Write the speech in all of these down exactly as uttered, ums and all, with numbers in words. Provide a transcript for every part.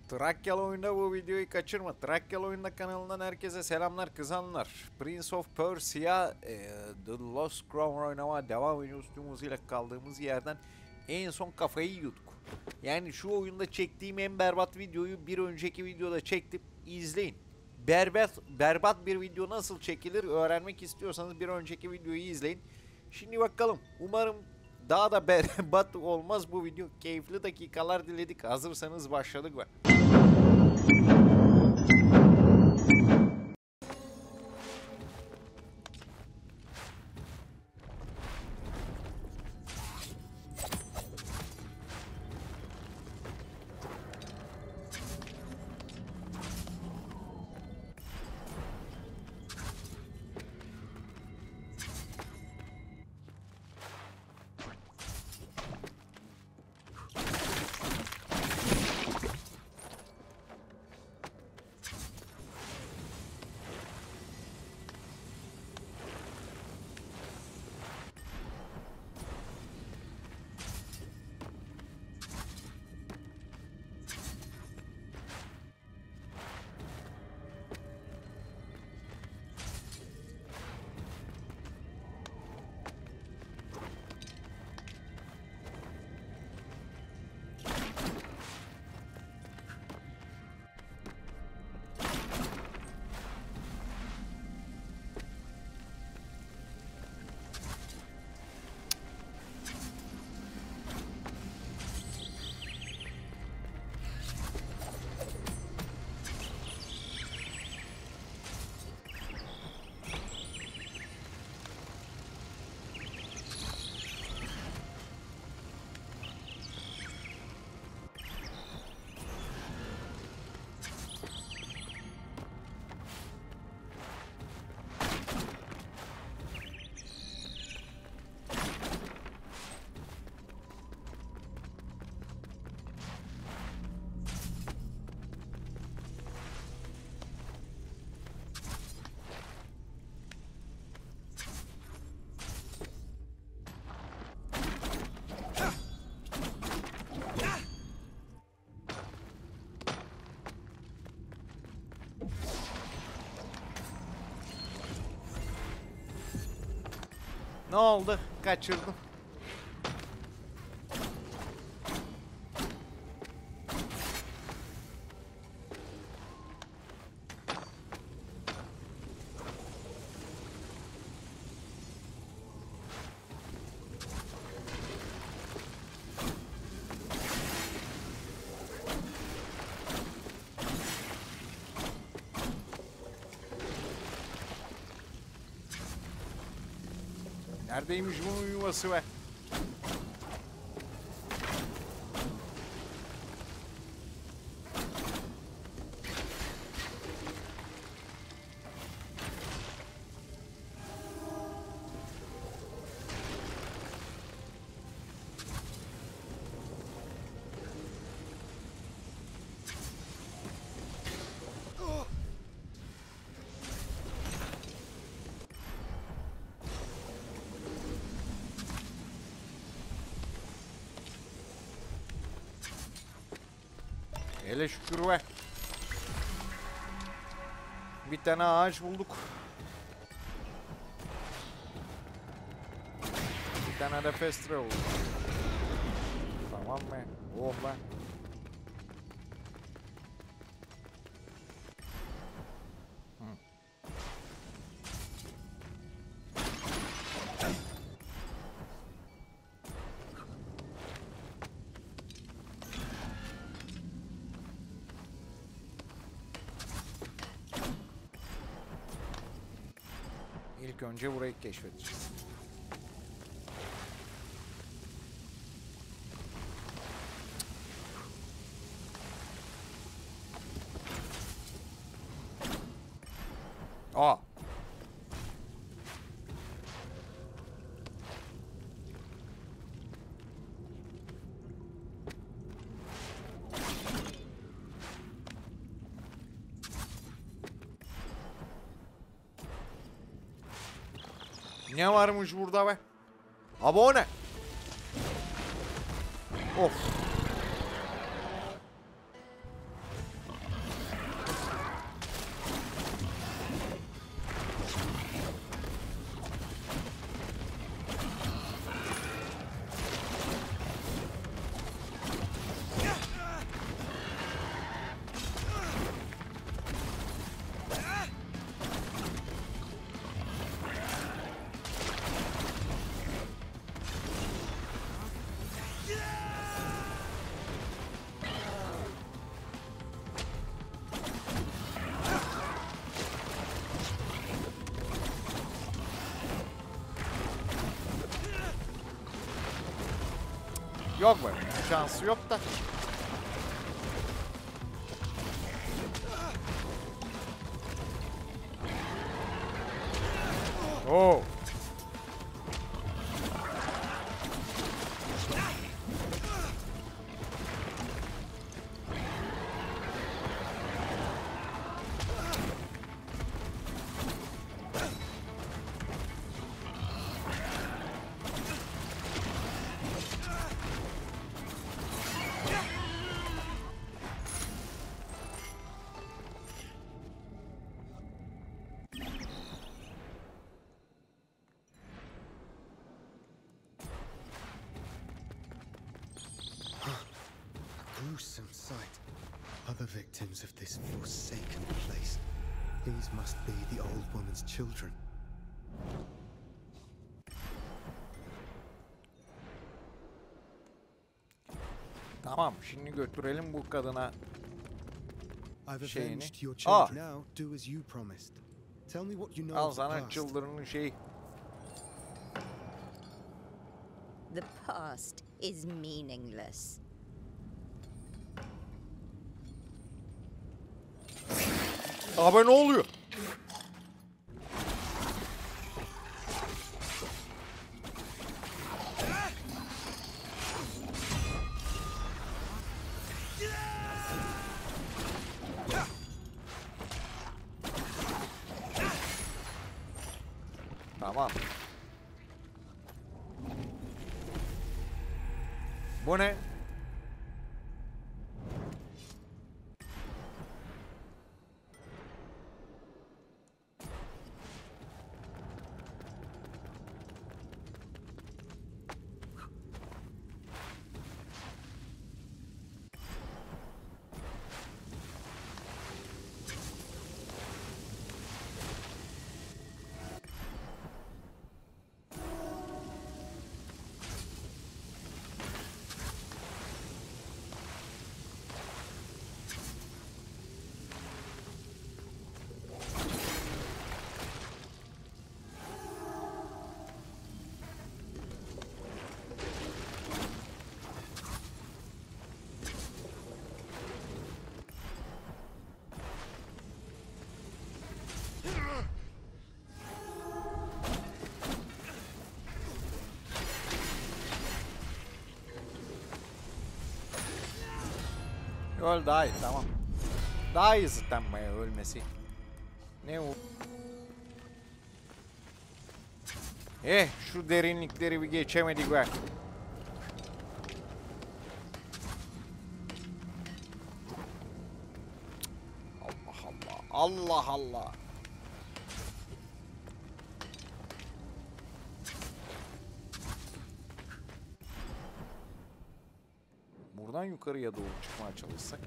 Trakyalı oyunda bu videoyu kaçırma. Trakyalı oyunda kanalından herkese selamlar kızanlar. Prince of Persia e, The Lost Crown oynamaya devam ediyoruz. Tüm hızıyla kaldığımız yerden en son kafayı yiyorduk. Yani şu oyunda çektiğim en berbat videoyu bir önceki videoda çektim. İzleyin. Berbat, berbat bir video nasıl çekilir öğrenmek istiyorsanız bir önceki videoyu izleyin. Şimdi bakalım. Umarım daha da berbat olmaz bu video. Keyifli dakikalar diledik. Hazırsanız başladık ve ne oldu? Kaçırdım. Neredeymiş bunun yuvası be? Hele şükür be. Bir tane ağaç bulduk. Bir tane de festre oldu. Tamam mı? Oh be. İlk önce burayı keşfedeceğiz. Aa. Ne varmış burada be? Abone. Of. Yok böyle şansı yok da. Oo. Gruesome sight. Other victims of this forsaken place. These must be the old woman's children. Tamam, şimdi götürelim bu kadına I've şeyini. avenged your Ah, children. Now do as you promised. Tell me what you know al of the sana past. çıldırının şeyi. The past is meaningless. Abi ne oluyor? Tamam. Bu ne? Öl daha iyi, tamam. Daha iyi zıtlanmaya ölmesi. Ne o? Eh, şu derinlikleri bir geçemedik be. Allah Allah. Allah Allah. Buradan yukarıya doğru çıkmaya çalışsak.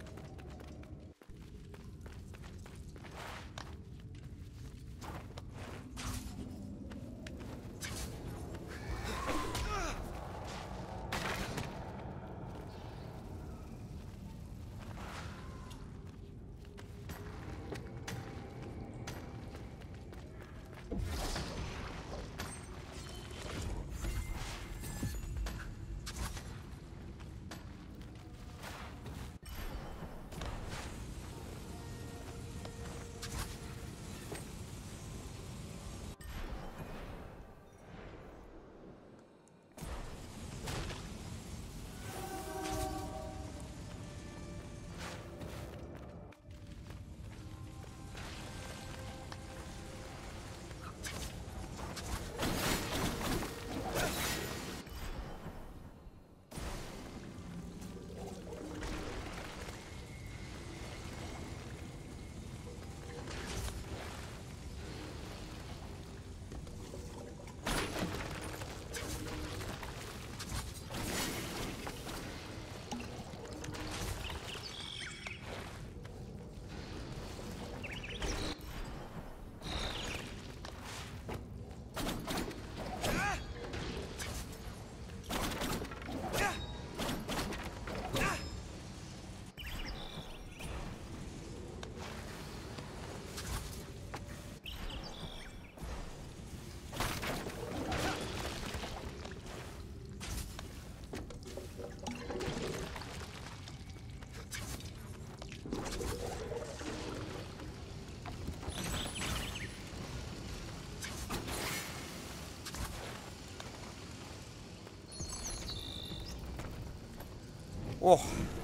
Oh.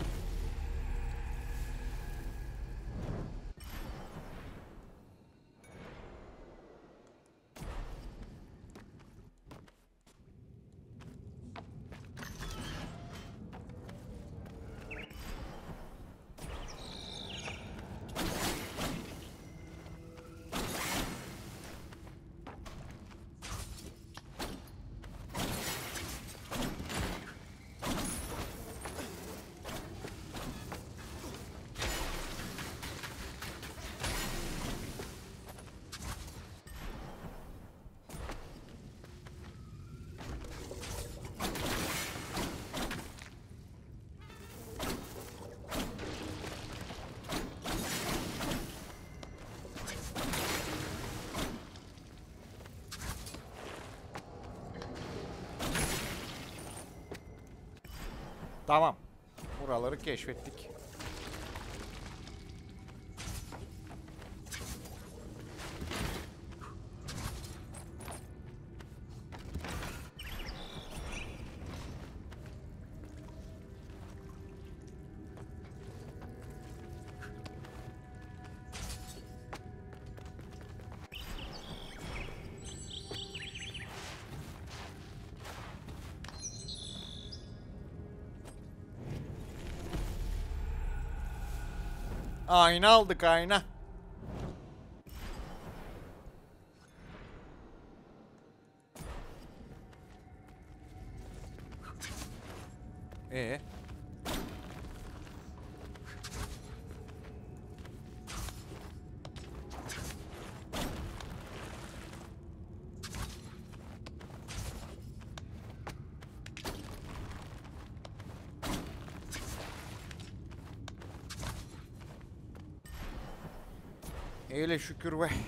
Tamam. Buraları keşfettik. Ayna aldık, ayna. Ee? Eyle şükür be.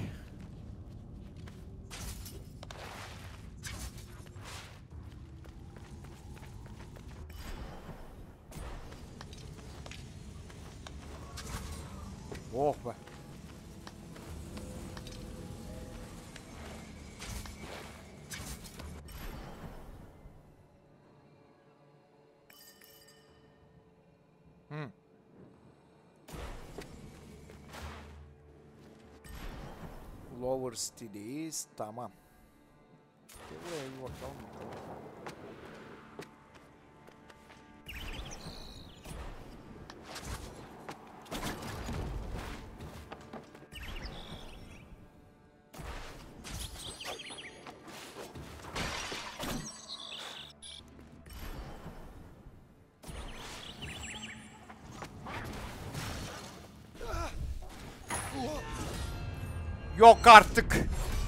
Oh be. Hmm. Lower City'deyiz. Tamam. Buraya bir bakalım. Yok artık.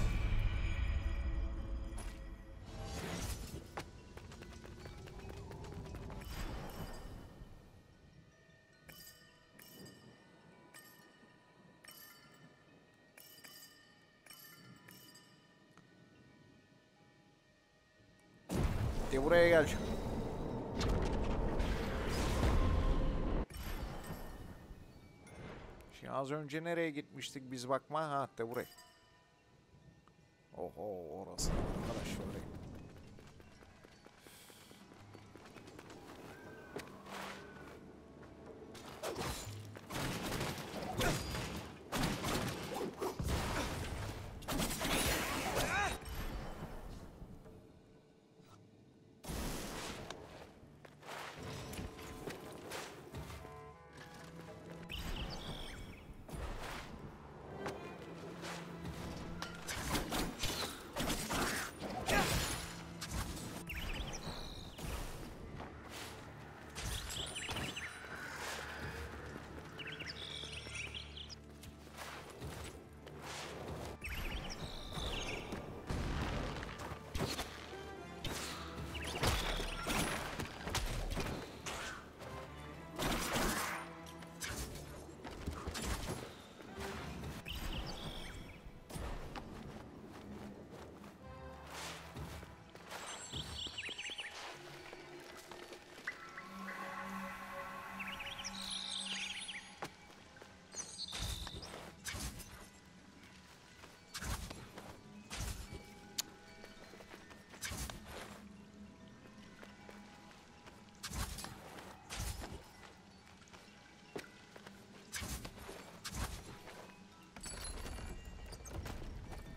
De buraya gel. Şimdi az önce nereye gitmiştik biz, bakma. Ha de buraya. Oho, orası arkadaş şöyle.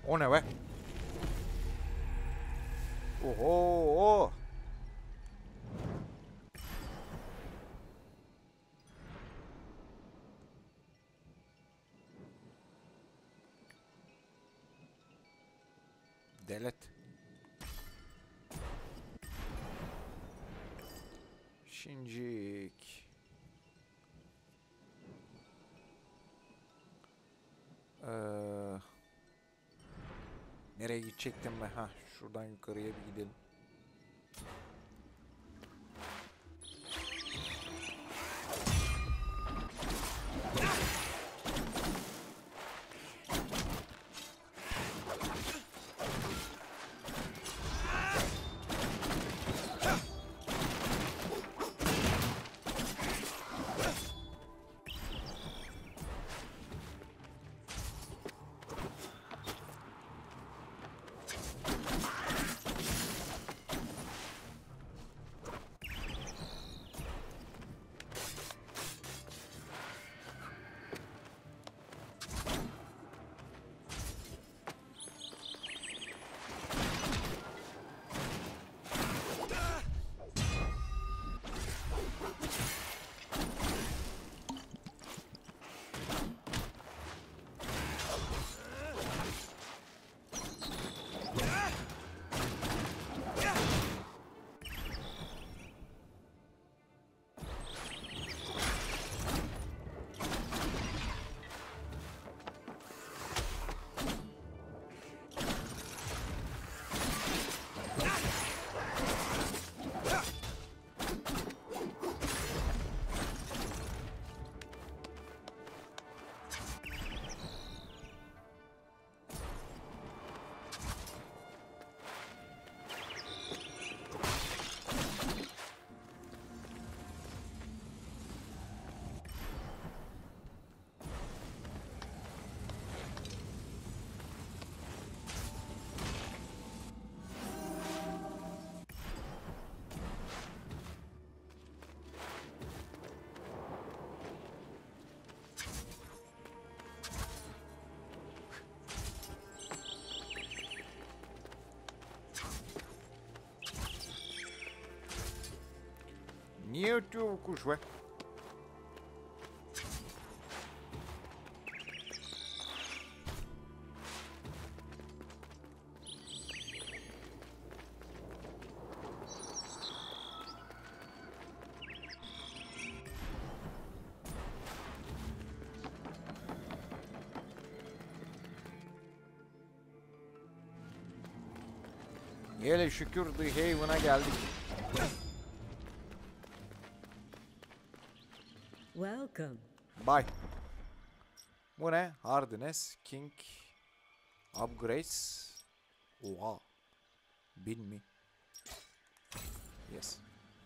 O ne be? Oho! Delet. Şincik. Ee, nereye gidecektim ben? Ha, şuradan yukarıya bir gidelim. Niye ötüyor bu kuş be? Hele şükür The Haven'a geldik. Welcome. Bye. Bu ne? Hardness, King, Upgrades. Oha. Bin mi? Yes.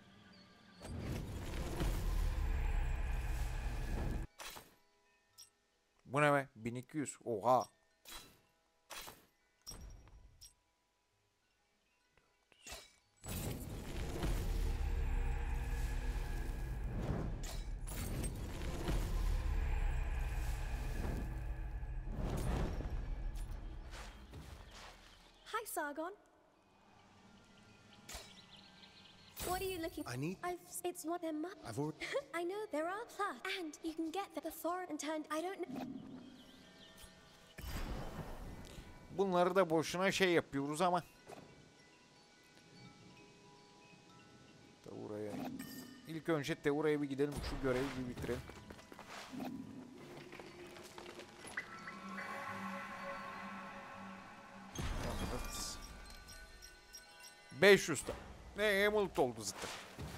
Bu ne be? bin iki yüz. Oha. Hi, Sargon. What are you looking? I need. I've. It's what they're. Mu- I've already. I know there are plus, and you can get the before and turned. I don't know. Bunları da boşuna şey yapıyoruz ama. Teura'ya. İlk önce Teura'ya bir gidelim. Şu görevi bir bitirelim. beş yüz tane. Ne emerald oldu zaten.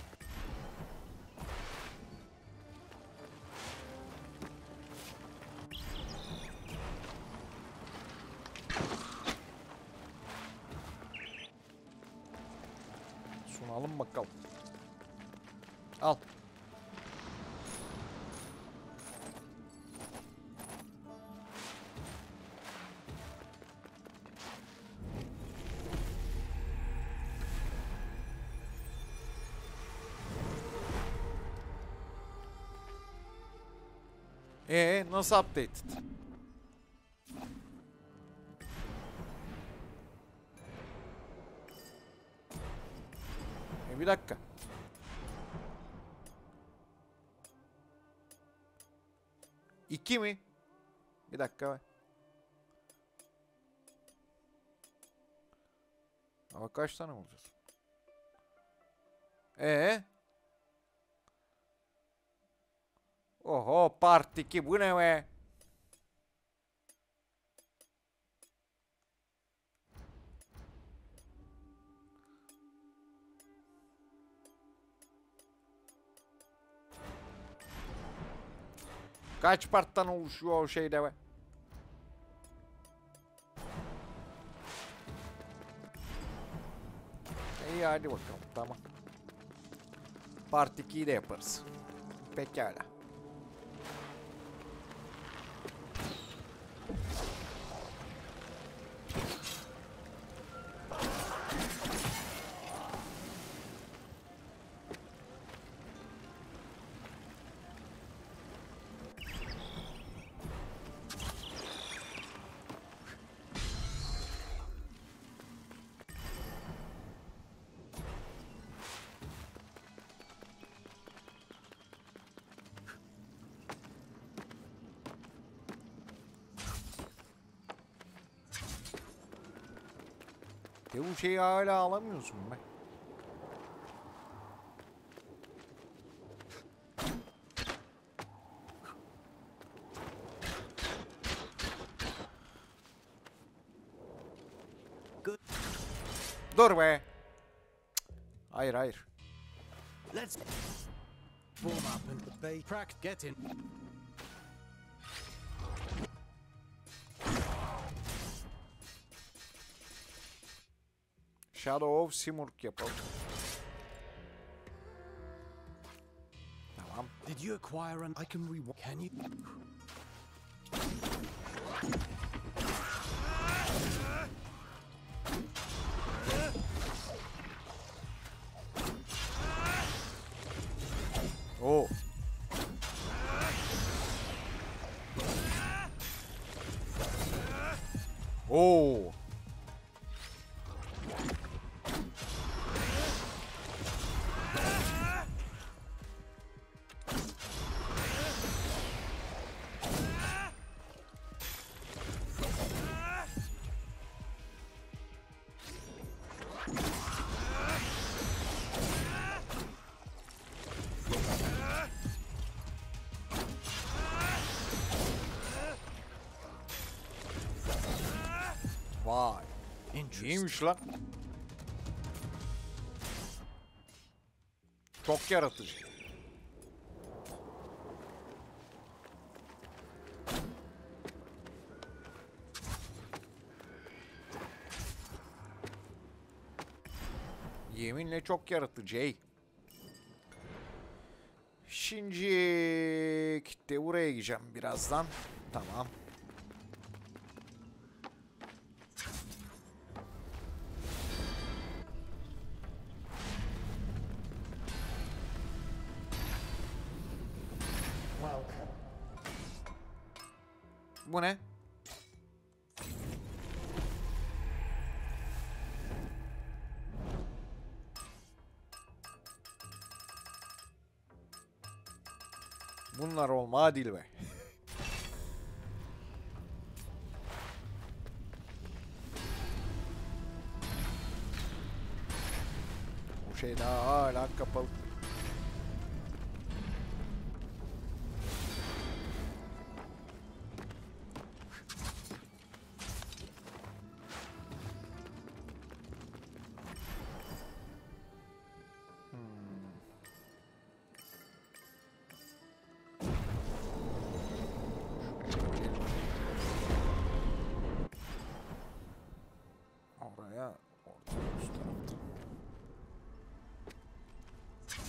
Sunalım bakalım. Al. Ee, nasıl updated? Bir dakika. İki mi? Bir dakika. Ama kaç tane olacağız? Ee? Oho, part iki, bu ne be? Kaç parttan oluşuyor o şeyde be? İyi, hadi bakalım, tamam. Part ikiyi de yaparız. Pekala. Ya bu şeyi hala alamıyorsun be. Dur be. Hayır hayır. Let's form up and they crack get in. Shadow of Simurg yapalım. Tamam. Did you acquire an I can re can you Oo. Oo. Vay. İyiymiş lan. Çok yaratıcı. Yeminle çok yaratıcı. Hey. Şimdi de buraya gideceğim birazdan. Tamam. Bu ne? Bunlar olma değil be. Bu şey daha hala kapalı. Oraya, orada, üst tarafta.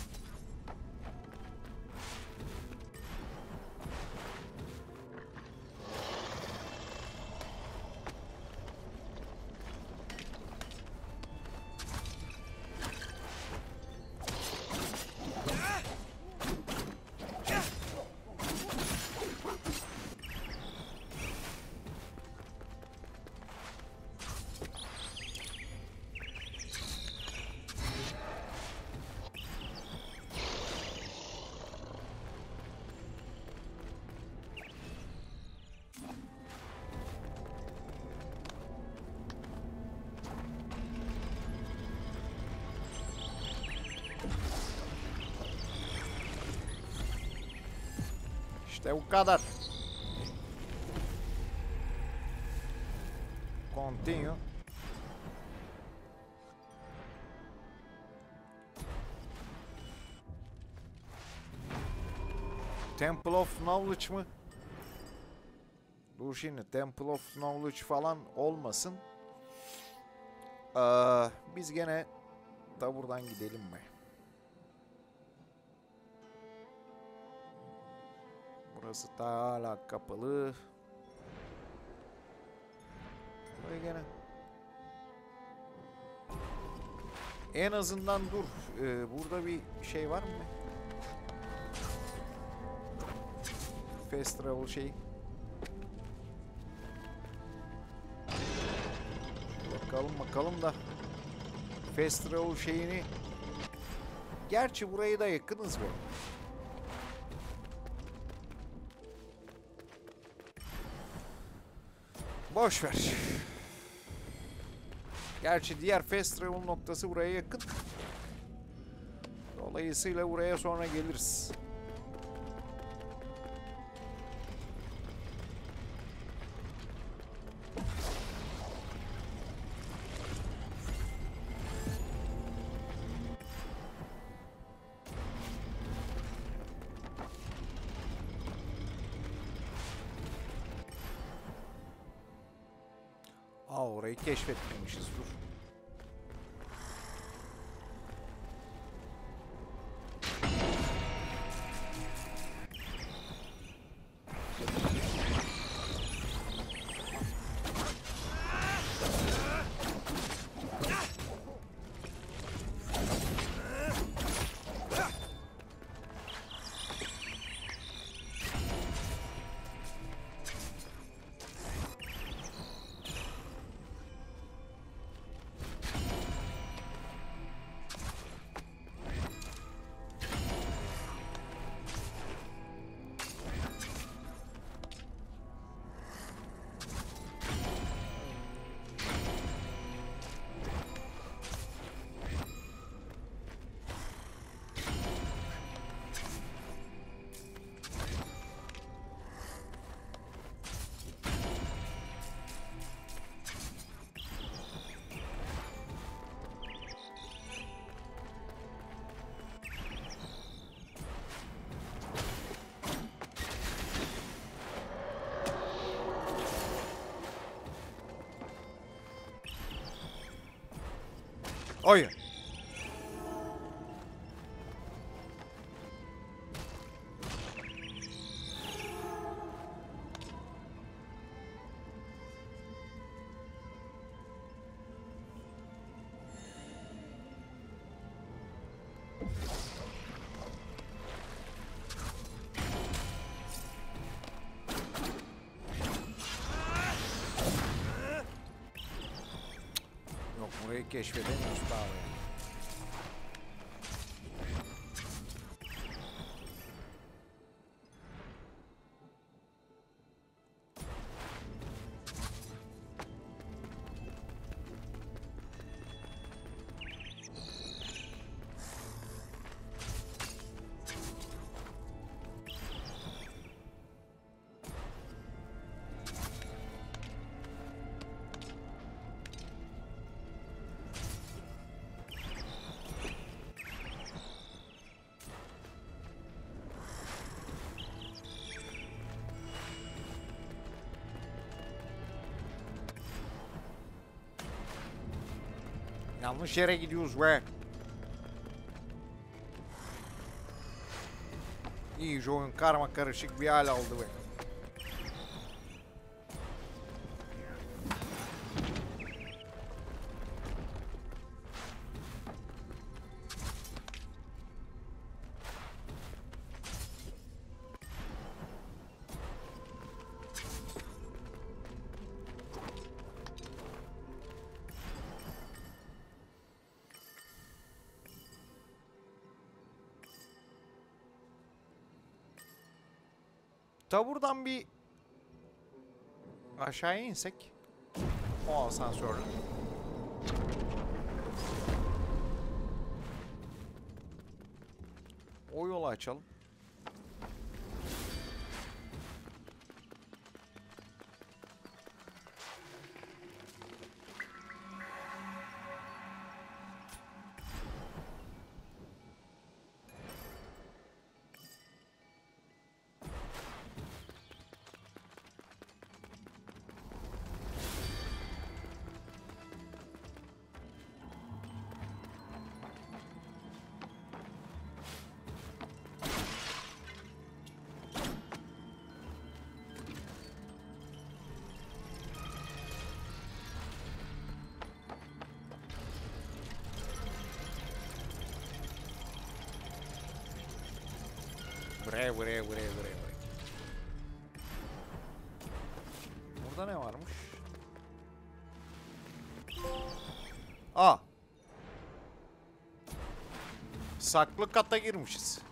İşte bu kadar. Continue. Temple of Knowledge mı? Dur şimdi Temple of Knowledge falan olmasın. Ee, biz gene da buradan gidelim mi? Burası da hala kapalı. Buraya gene. En azından dur. Ee, burada bir şey var mı? Fast travel şeyi. Bakalım bakalım da. Fast travel şeyini. Gerçi buraya da yakınız be. Boş ver. Gerçi diğer fast travel noktası buraya yakın. Dolayısıyla buraya sonra geliriz. Aa, orayı keşfetmemişiz, dur. Oyun. Yok, burayı keşfedemiyoruz daha yani. Yanlış yere gidiyoruz be. İyice oyun karma karışık bir hal aldı be. Ta buradan bir aşağıya insek. O asansörle. O yolu açalım. Buraya buraya buraya buraya. Burada ne varmış? Aa. Saklı kata girmişiz.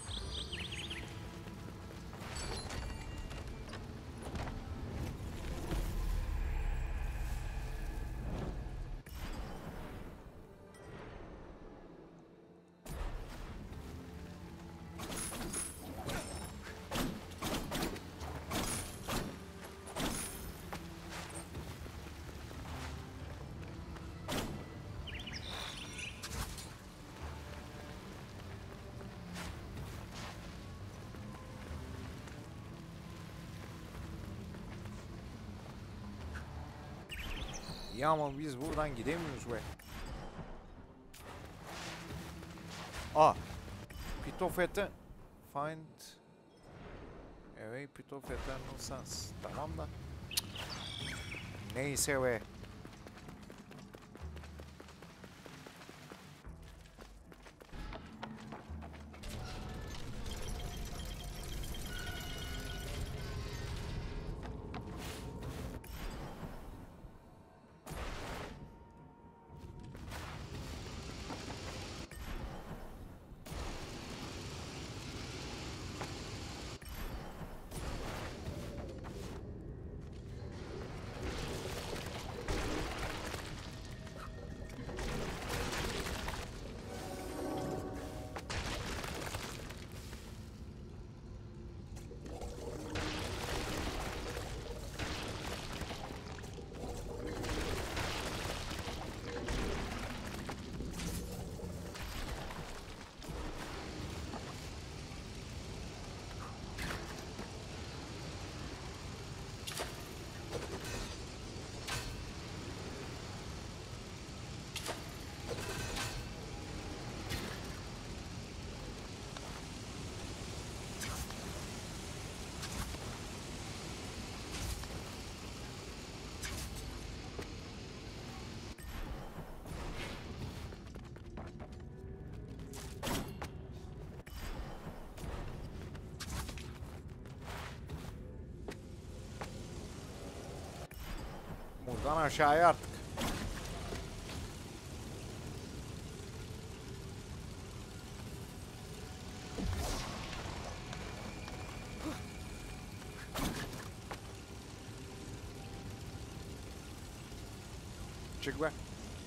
Ya ama biz buradan gidemiyoruz be. Aa. Pit of Eternal. Find a way Pit of Eternal Suns. Tamam da. Neyse be. Buradan aşağıya artık. Çık be.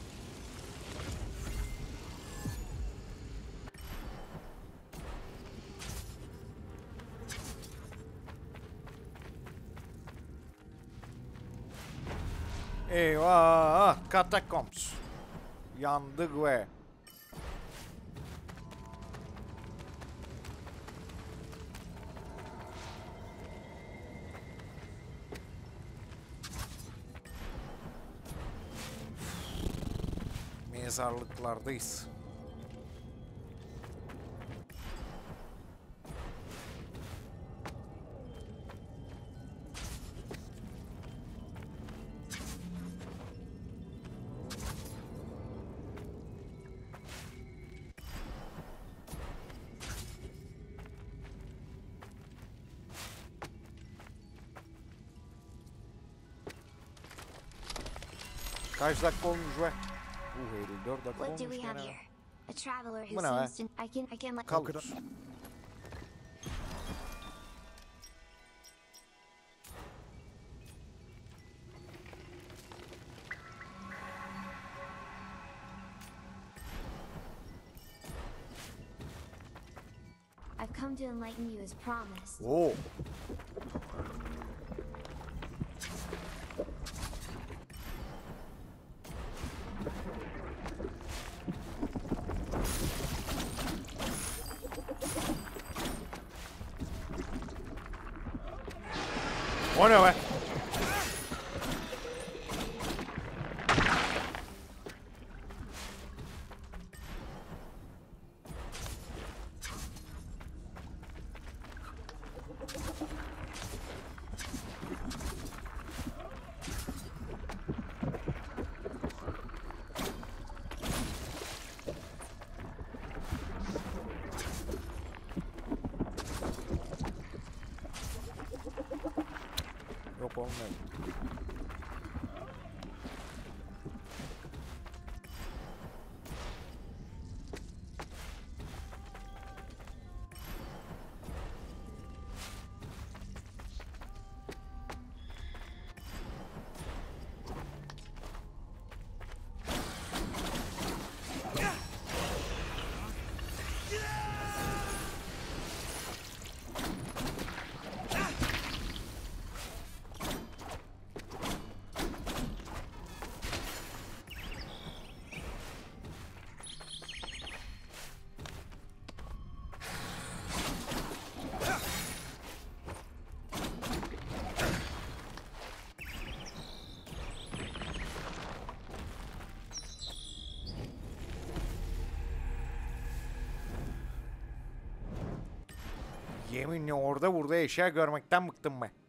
Eyvah! Catacombs. Yandık ve. Mezarlıklardayız. Kaç dakika olmuş be? Uh, elli dört dakika What do olmuş we have gene. here? A traveler who Bu ne be? seems to. I can. I can like. Kalkıyoruz. I've come to enlighten you as promised. Oo. O ne be? yok olmuyor. Yeminle orada burada eşya görmekten bıktım ben.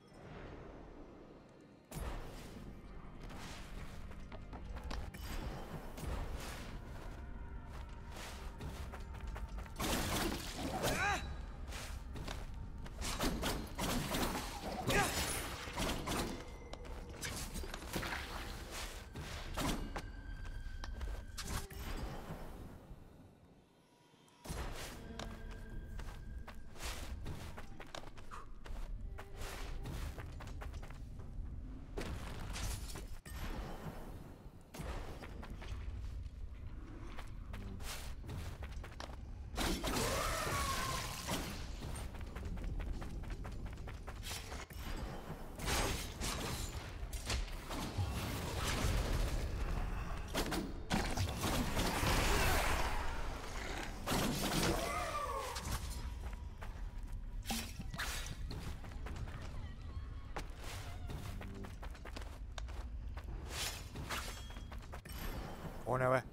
O ne be?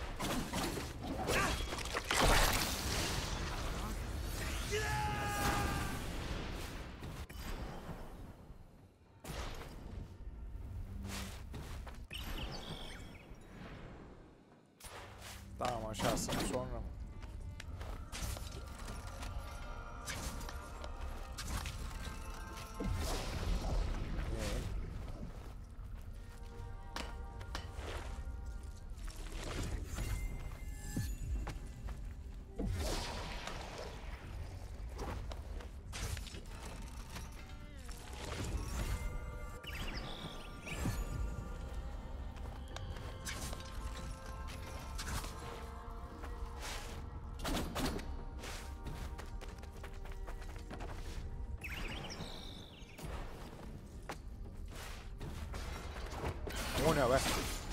Tamam, aşağısını sonra mı? O ne be?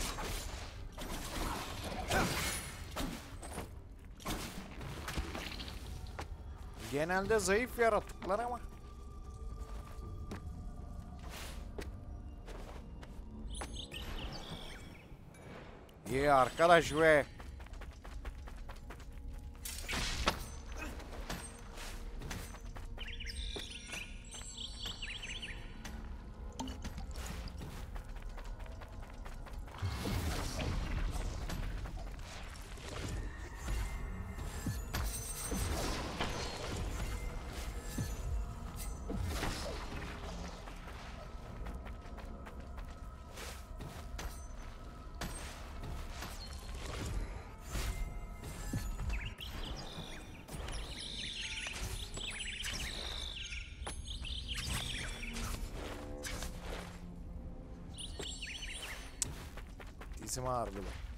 Genelde zayıf yaratıklar ama. İyi arkadaş be. Dizim ağrıdı.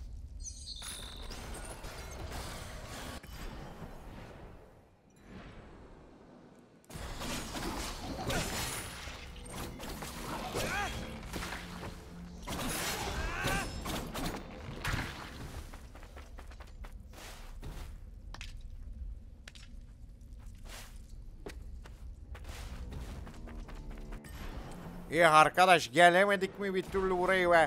İyi arkadaş, gelemedik mi bir türlü burayı be?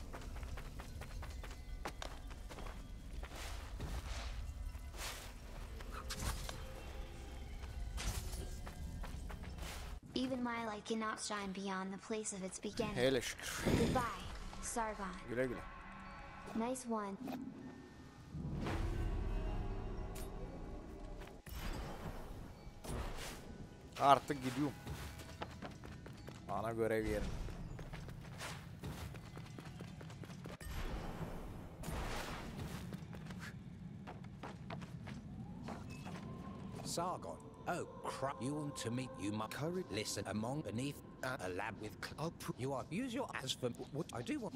Even my light cannot shine beyond the place of its beginning. Hele şükür. Goodbye, Sargon. Güle güle. Nice one. Artık gidiyorum. Ana görev yerim. Sargon. Oh, crap. You want to meet you, my courage. Listen, among beneath uh, a lab with. Cl I'll put you are. Use your as for what I do want.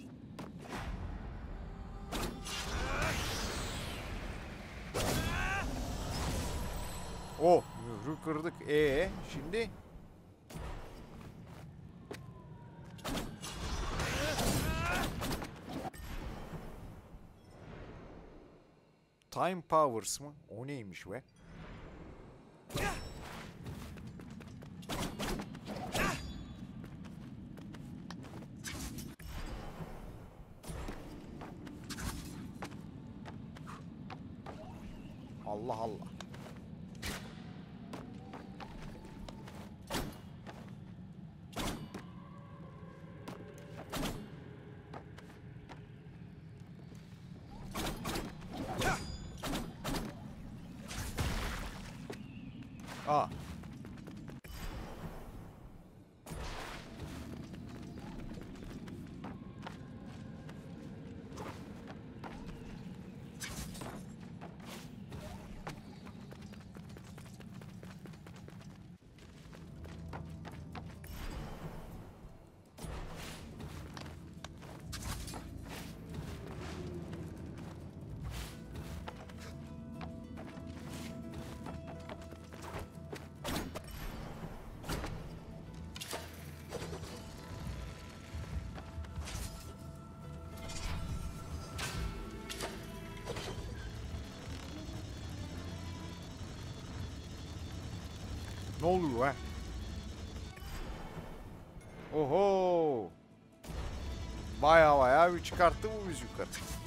Oh, mührü kırdık. Ee, şimdi Time Powers mı? O neymiş be? Allah Allah. Aa. Ne oluyor ha? Oho! Baya baya bir çıkarttı bu biz yukarı.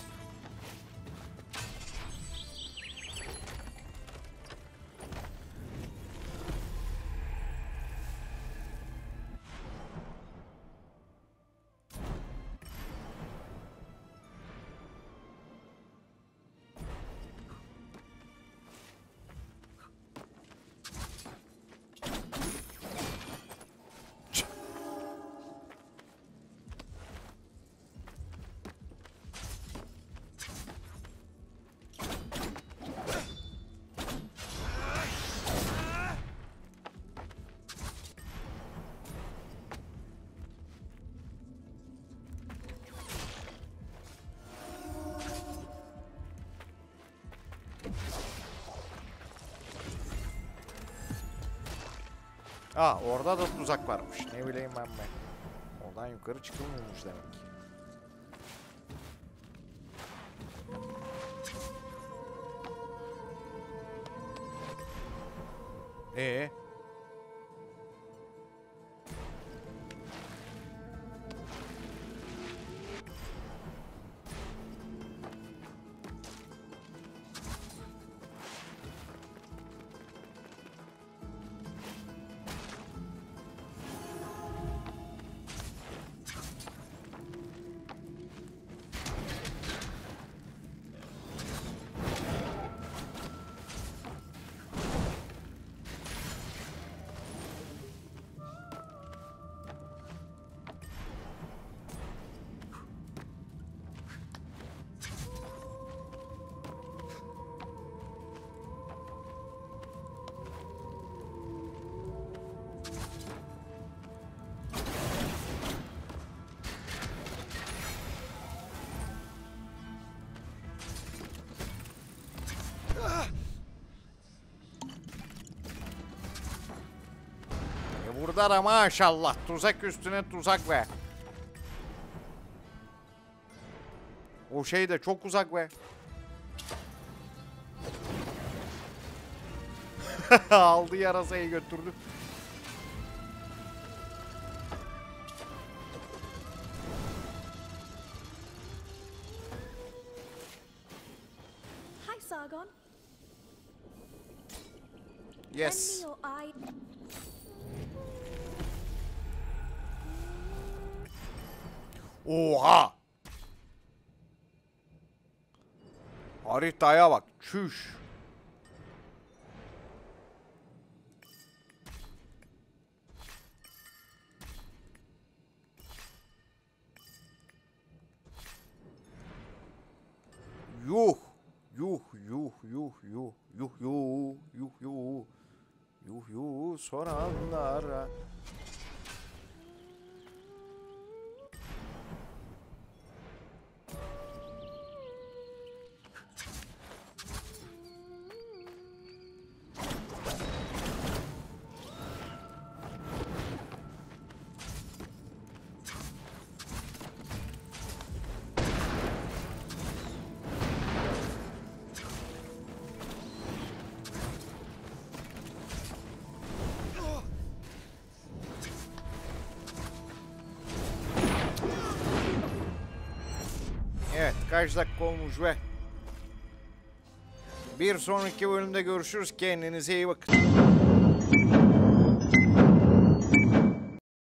Aa, orada da tuzak varmış. Ne bileyim ben ben. Oradan yukarı çıkılmıyormuş demek ki. Ee? Burada da maşallah tuzak üstüne tuzak be. O şey de çok uzak be. Aldı yarasayı götürdü. Hi, Sargon. Yes. Lend me your eye. Oha! Haritaya bak. Çüş. Yuh. Yuh yuh yuh yuh yuh yuh yuh yuh yuh yuh soranlara. Evet, kaç dakika olmuş be. Bir sonraki bölümde görüşürüz. Kendinize iyi bakın.